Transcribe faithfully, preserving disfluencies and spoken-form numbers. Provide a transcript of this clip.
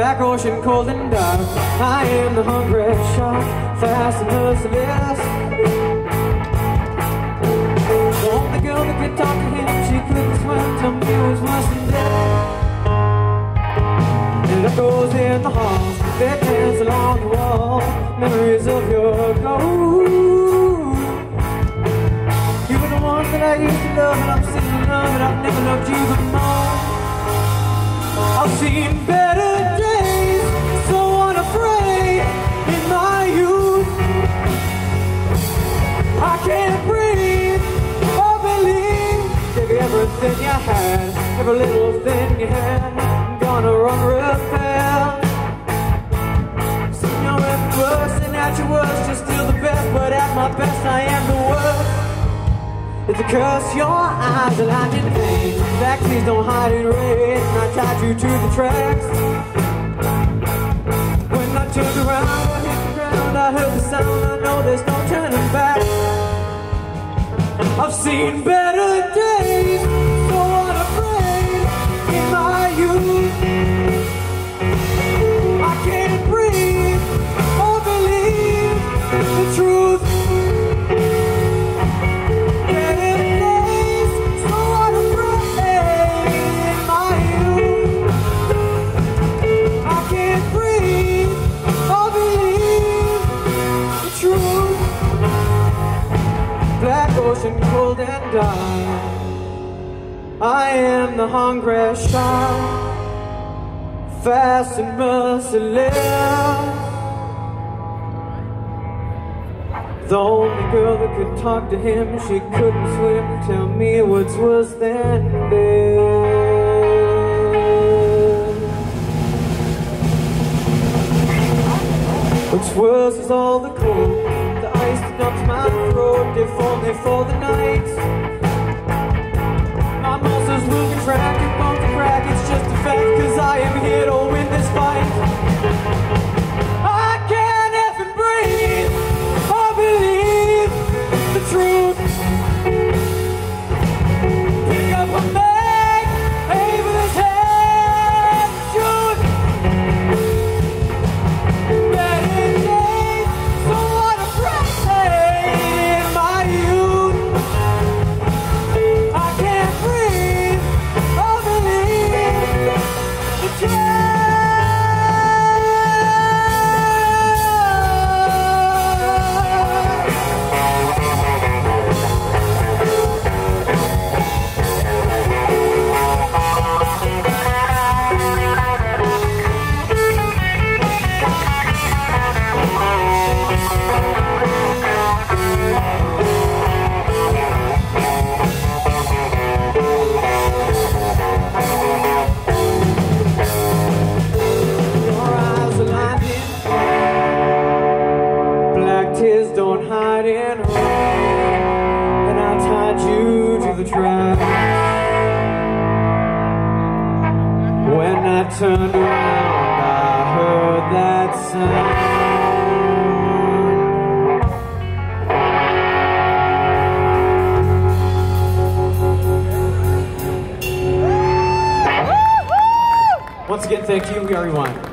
black ocean, cold and dark. I am the hungry shark, fast and merciless. The only girl that could talk to him, she couldn't swim, tell me it was worse than death. And it goes in the halls, they dance along the wall, memories of your ghost. You were the one that I used to love, and I'm still in love, and I've never loved you the more. I've seen better days, so unafraid in my youth. I can't breathe or believe. Give you everything you had, every little thing you had. I'm gonna run real fast. Seen your at worst and at your worst, you're still the best, but at my best I am the worst. It's because your eyes are lined in pain. Back please don't hide in rain. I tied you to the tracks. When I turned around, I hit the ground, I heard the sound. I know there's no turning back. I've seen better days, so unafraid in my youth. I can't breathe or believe the truth. Ocean, cold and dark. I am the hungry shark, fast and merciless. The only girl that could talk to him, she couldn't swim. Tell me what's worse than death. What's worse is all the cold, the ice that numbs my throat. They form, they for the night. My muscles will contract and won't crack. It's just a fact, cause I am here to win this fight. I can't effing breathe or believe the truth. Pick up a bag, aim for this head, shoot. Better days, so unafraid in my youth. I can't breathe or believe the truth. Tears don't hide in rain, and I tied you to the track. When I turned around, I heard that sound. Once again, thank you. We are rewind.